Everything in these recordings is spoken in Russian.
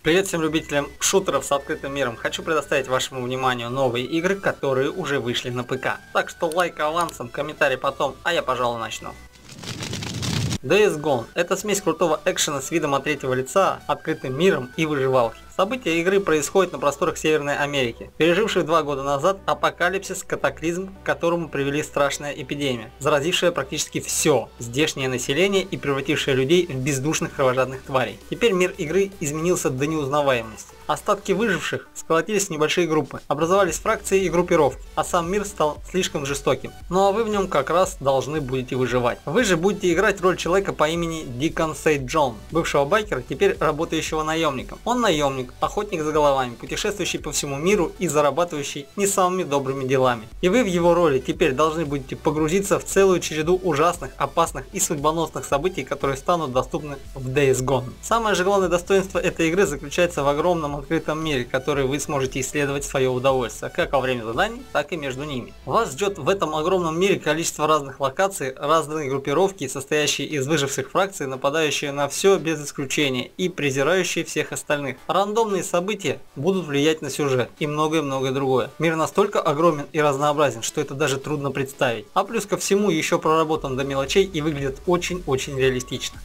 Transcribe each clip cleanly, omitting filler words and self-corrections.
Привет всем любителям шутеров с открытым миром. Хочу предоставить вашему вниманию новые игры, которые уже вышли на ПК. Так что лайк авансом, комментарий потом, а я, пожалуй, начну. Days Gone – это смесь крутого экшена с видом от третьего лица, открытым миром и выживалки. События игры происходят на просторах Северной Америки, пережившей 2 года назад апокалипсис, катаклизм, к которому привели страшная эпидемия, заразившая практически все здешнее население и превратившая людей в бездушных кровожадных тварей. Теперь мир игры изменился до неузнаваемости. Остатки выживших сколотились в небольшие группы, образовались фракции и группировки, а сам мир стал слишком жестоким. Ну а вы в нем как раз должны будете выживать. Вы же будете играть роль человека по имени Дикон Сейд Джон, бывшего байкера, теперь работающего наемником. Он наемник, охотник за головами, путешествующий по всему миру и зарабатывающий не самыми добрыми делами. И вы в его роли теперь должны будете погрузиться в целую череду ужасных, опасных и судьбоносных событий, которые станут доступны в Days Gone. Самое же главное достоинство этой игры заключается в огромном открытом мире, который вы сможете исследовать в свое удовольствие, как во время заданий, так и между ними. Вас ждет в этом огромном мире количество разных локаций, разные группировки, состоящие из выживших фракций, нападающие на все без исключения и презирающие всех остальных. Рандомные события будут влиять на сюжет и многое-многое другое. Мир настолько огромен и разнообразен, что это даже трудно представить. А плюс ко всему еще проработан до мелочей и выглядит очень-очень реалистично.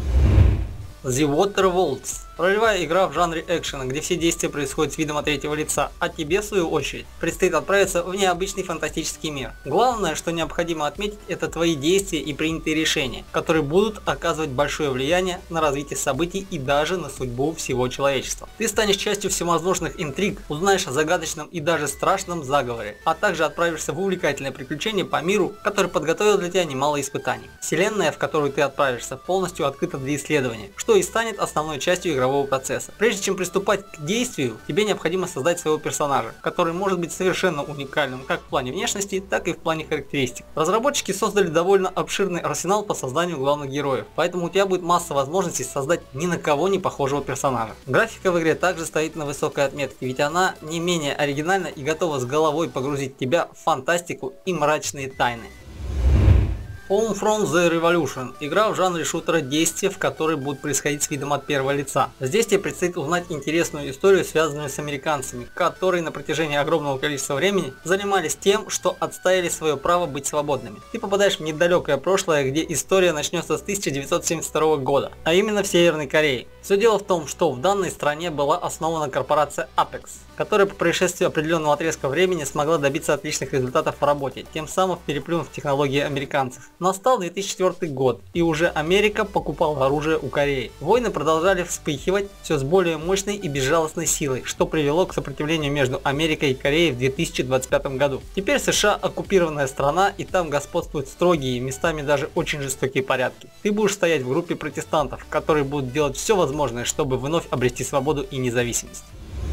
The Water Worlds. Ролевая игра в жанре экшена, где все действия происходят с видом от третьего лица, а тебе, в свою очередь, предстоит отправиться в необычный фантастический мир. Главное, что необходимо отметить, это твои действия и принятые решения, которые будут оказывать большое влияние на развитие событий и даже на судьбу всего человечества. Ты станешь частью всевозможных интриг, узнаешь о загадочном и даже страшном заговоре, а также отправишься в увлекательное приключение по миру, который подготовил для тебя немало испытаний. Вселенная, в которую ты отправишься, полностью открыта для исследования, что и станет основной частью игрового процесса. Прежде чем приступать к действию, тебе необходимо создать своего персонажа, который может быть совершенно уникальным как в плане внешности, так и в плане характеристик. Разработчики создали довольно обширный арсенал по созданию главных героев, поэтому у тебя будет масса возможностей создать ни на кого не похожего персонажа. Графика в игре также стоит на высокой отметке, ведь она не менее оригинальна и готова с головой погрузить тебя в фантастику и мрачные тайны. Homefront The Revolution – игра в жанре шутера действия, в которой будут происходить с видом от первого лица. Здесь тебе предстоит узнать интересную историю, связанную с американцами, которые на протяжении огромного количества времени занимались тем, что отстаивали свое право быть свободными. Ты попадаешь в недалекое прошлое, где история начнется с 1972 года, а именно в Северной Корее. Все дело в том, что в данной стране была основана корпорация Apex, которая по происшествии определенного отрезка времени смогла добиться отличных результатов в работе, тем самым переплюнув технологии американцев. Настал 2004 год, и уже Америка покупала оружие у Кореи. Войны продолжали вспыхивать все с более мощной и безжалостной силой, что привело к сопротивлению между Америкой и Кореей в 2025 году. Теперь США оккупированная страна, и там господствуют строгие, местами даже очень жестокие порядки. Ты будешь стоять в группе протестантов, которые будут делать все возможное, чтобы вновь обрести свободу и независимость.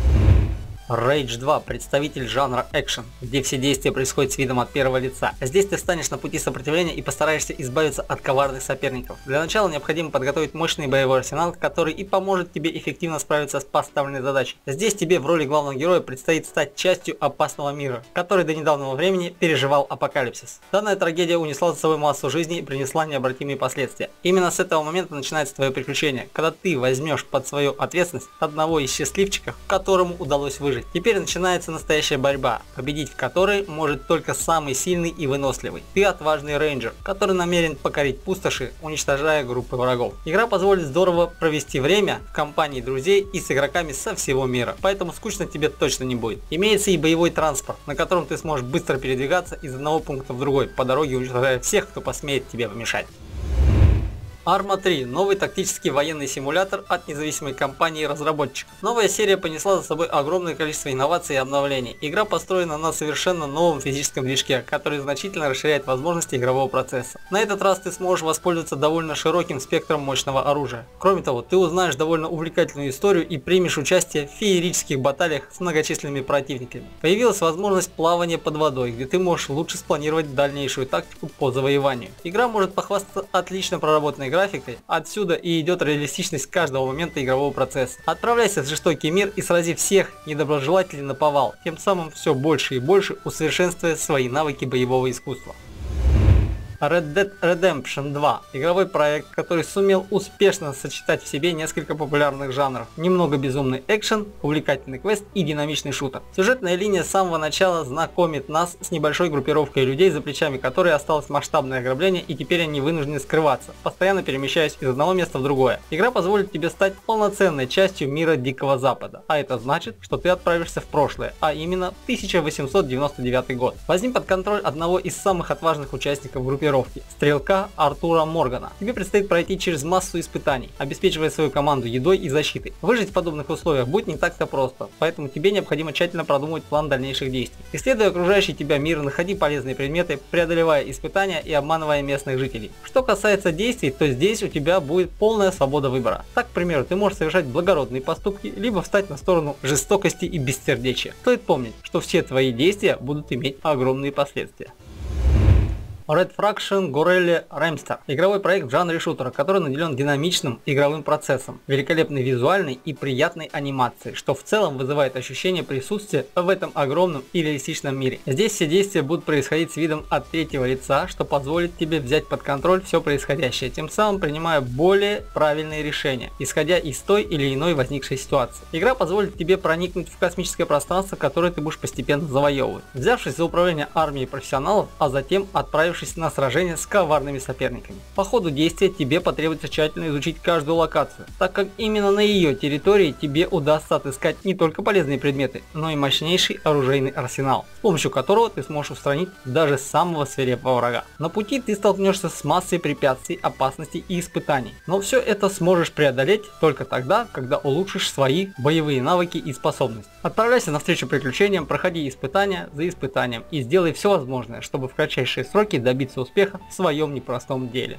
Rage 2 – представитель жанра экшен, где все действия происходят с видом от первого лица. Здесь ты встанешь на пути сопротивления и постараешься избавиться от коварных соперников. Для начала необходимо подготовить мощный боевой арсенал, который и поможет тебе эффективно справиться с поставленной задачей. Здесь тебе в роли главного героя предстоит стать частью опасного мира, который до недавнего времени переживал апокалипсис. Данная трагедия унесла за собой массу жизней и принесла необратимые последствия. Именно с этого момента начинается твое приключение, когда ты возьмешь под свою ответственность одного из счастливчиков, которому удалось выжить. Теперь начинается настоящая борьба, победить в которой может только самый сильный и выносливый. Ты отважный рейнджер, который намерен покорить пустоши, уничтожая группы врагов. Игра позволит здорово провести время в компании друзей и с игроками со всего мира, поэтому скучно тебе точно не будет. Имеется и боевой транспорт, на котором ты сможешь быстро передвигаться из одного пункта в другой, по дороге уничтожая всех, кто посмеет тебе помешать. Arma 3 – новый тактический военный симулятор от независимой компании-разработчиков. Новая серия понесла за собой огромное количество инноваций и обновлений. Игра построена на совершенно новом физическом движке, который значительно расширяет возможности игрового процесса. На этот раз ты сможешь воспользоваться довольно широким спектром мощного оружия. Кроме того, ты узнаешь довольно увлекательную историю и примешь участие в феерических баталиях с многочисленными противниками. Появилась возможность плавания под водой, где ты можешь лучше спланировать дальнейшую тактику по завоеванию. Игра может похвастаться отлично проработанной графикой, отсюда и идет реалистичность каждого момента игрового процесса. Отправляйся в жестокий мир и срази всех недоброжелателей наповал, тем самым все больше и больше усовершенствуя свои навыки боевого искусства. Red Dead Redemption 2 – игровой проект, который сумел успешно сочетать в себе несколько популярных жанров. Немного безумный экшен, увлекательный квест и динамичный шутер. Сюжетная линия с самого начала знакомит нас с небольшой группировкой людей, за плечами которой осталось масштабное ограбление, и теперь они вынуждены скрываться, постоянно перемещаясь из одного места в другое. Игра позволит тебе стать полноценной частью мира Дикого Запада, а это значит, что ты отправишься в прошлое, а именно 1899 год. Возьми под контроль одного из самых отважных участников группировки – стрелка Артура Моргана. Тебе предстоит пройти через массу испытаний, обеспечивая свою команду едой и защитой. Выжить в подобных условиях будет не так-то просто, поэтому тебе необходимо тщательно продумывать план дальнейших действий. Исследуя окружающий тебя мир, находи полезные предметы, преодолевая испытания и обманывая местных жителей. Что касается действий, то здесь у тебя будет полная свобода выбора. Так, к примеру, ты можешь совершать благородные поступки, либо встать на сторону жестокости и бессердечия. Стоит помнить, что все твои действия будут иметь огромные последствия. Red Faction Gorilla Remster – игровой проект в жанре шутера, который наделен динамичным игровым процессом, великолепной визуальной и приятной анимацией, что в целом вызывает ощущение присутствия в этом огромном и реалистичном мире. Здесь все действия будут происходить с видом от третьего лица, что позволит тебе взять под контроль все происходящее, тем самым принимая более правильные решения, исходя из той или иной возникшей ситуации. Игра позволит тебе проникнуть в космическое пространство, которое ты будешь постепенно завоевывать, взявшись за управление армией профессионалов, а затем отправившись на сражение с коварными соперниками. По ходу действия тебе потребуется тщательно изучить каждую локацию, так как именно на ее территории тебе удастся отыскать не только полезные предметы, но и мощнейший оружейный арсенал, с помощью которого ты сможешь устранить даже самого свирепого врага. На пути ты столкнешься с массой препятствий, опасностей и испытаний, но все это сможешь преодолеть только тогда, когда улучшишь свои боевые навыки и способности. Отправляйся навстречу приключениям, проходи испытания за испытанием и сделай все возможное, чтобы в кратчайшие сроки добиться успеха в своем непростом деле.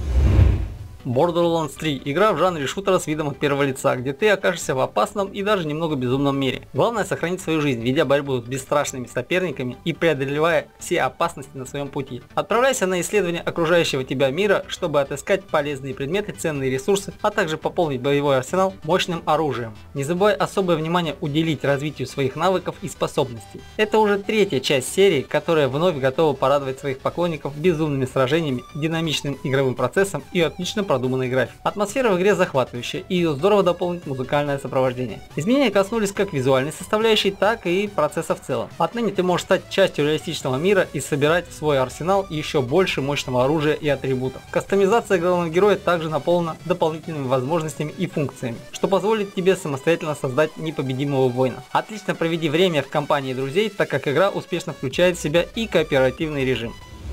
Borderlands 3 – игра в жанре шутера с видом от первого лица, где ты окажешься в опасном и даже немного безумном мире. Главное сохранить свою жизнь, ведя борьбу с бесстрашными соперниками и преодолевая все опасности на своем пути. Отправляйся на исследование окружающего тебя мира, чтобы отыскать полезные предметы, ценные ресурсы, а также пополнить боевой арсенал мощным оружием. Не забывай особое внимание уделить развитию своих навыков и способностей. Это уже третья часть серии, которая вновь готова порадовать своих поклонников безумными сражениями, динамичным игровым процессом и отлично продуманный график. Атмосфера в игре захватывающая, и ее здорово дополнит музыкальное сопровождение. Изменения коснулись как визуальной составляющей, так и процесса в целом. Отныне ты можешь стать частью реалистичного мира и собирать в свой арсенал еще больше мощного оружия и атрибутов. Кастомизация главного героя также наполнена дополнительными возможностями и функциями, что позволит тебе самостоятельно создать непобедимого воина. Отлично проведи время в компании друзей, так как игра успешно включает в себя и кооперативный режим.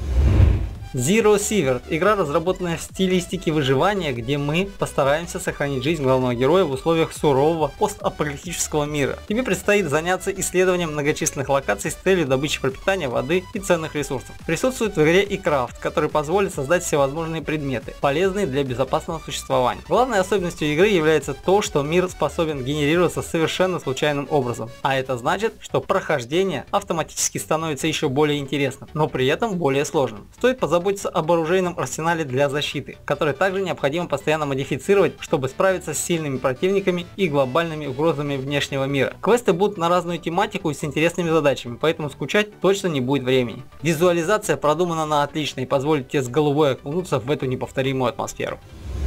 Zero Sivert – игра, разработанная в стилистике выживания, где мы постараемся сохранить жизнь главного героя в условиях сурового постапокалиптического мира. Тебе предстоит заняться исследованием многочисленных локаций с целью добычи пропитания, воды и ценных ресурсов. Присутствует в игре и крафт, который позволит создать всевозможные предметы, полезные для безопасного существования. Главной особенностью игры является то, что мир способен генерироваться совершенно случайным образом, а это значит, что прохождение автоматически становится еще более интересным, но при этом более сложным. Стоит позаботиться об оружейном арсенале для защиты, который также необходимо постоянно модифицировать, чтобы справиться с сильными противниками и глобальными угрозами внешнего мира. Квесты будут на разную тематику и с интересными задачами, поэтому скучать точно не будет времени. Визуализация продумана на отлично и позволит тебе с головой окунуться в эту неповторимую атмосферу.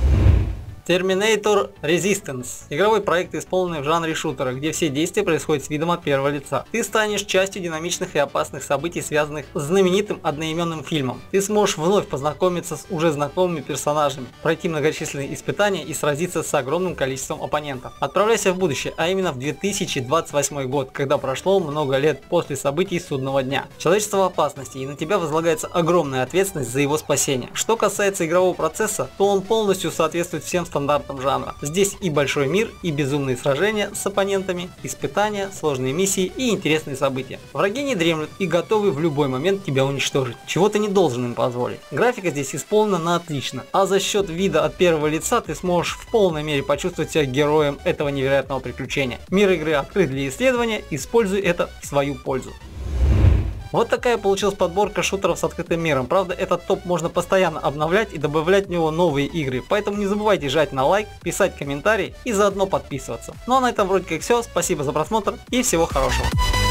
Terminator Resistance – игровой проект, исполненный в жанре шутера, где все действия происходят с видом от первого лица. Ты станешь частью динамичных и опасных событий, связанных с знаменитым одноименным фильмом. Ты сможешь вновь познакомиться с уже знакомыми персонажами, пройти многочисленные испытания и сразиться с огромным количеством оппонентов. Отправляйся в будущее, а именно в 2028 год, когда прошло много лет после событий Судного дня. Человечество в опасности, и на тебя возлагается огромная ответственность за его спасение. Что касается игрового процесса, то он полностью соответствует всем стандартам жанра. Здесь и большой мир, и безумные сражения с оппонентами, испытания, сложные миссии и интересные события. Враги не дремлют и готовы в любой момент тебя уничтожить, чего ты не должен им позволить. Графика здесь исполнена на отлично, а за счет вида от первого лица ты сможешь в полной мере почувствовать себя героем этого невероятного приключения. Мир игры открыт для исследования, используй это в свою пользу. Вот такая получилась подборка шутеров с открытым миром. Правда, этот топ можно постоянно обновлять и добавлять в него новые игры. Поэтому не забывайте жать на лайк, писать комментарии и заодно подписываться. Ну а на этом вроде как все. Спасибо за просмотр и всего хорошего.